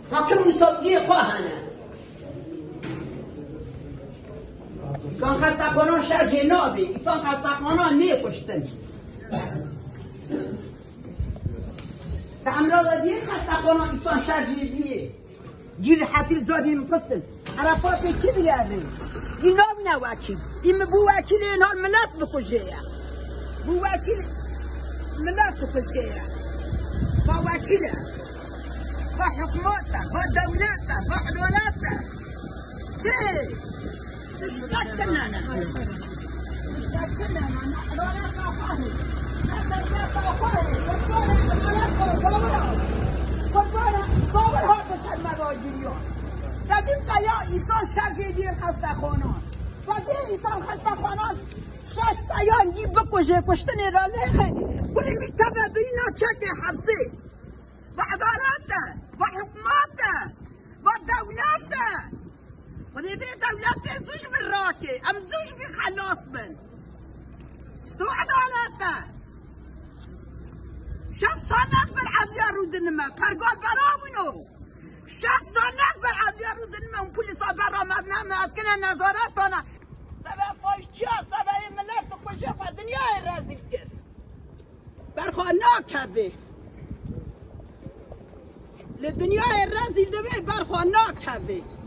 حاکم مصابجی خواهنه ایسان خستخانان شرج نابی ایسان خستخانان نیکشتن به امراض دیگه خستخانان ایسان شرجی بیه جیر حتیل زادی مقصد عرفات کی بیاره اینا نه وکیل این بو وکیل اینها ملت بکشه بو وکیل ملت بکشه با وکیله با حکومته با دولته با عدالته چه تشکلنا تشکلنا عدالت آخری عدالت آخری باور ها بسر مراجعیان لازم قیا ایسان شرجی دیر خستخانان و دیر ایسان خستخانان شش بیان دی بکشه کشتن را لیخه کلی میتبه بینا چک حبسی و عدالته و حکومته و دولته خودی به دولت زوش من راکه ام زوش بی خلاص من تو عدالته شخص سانت بر عدلیه رو دنمه پرگاد برامونو شخص سانت بر عدلیه رو دنمه اون پولیسا برامد نمید کنه نظارت کنه سبب فایشی ها سبب ملت و کشه و دنیا رزیل کرد برخواه ناکبه لدنیا رزیل دوه برخواه ناکبه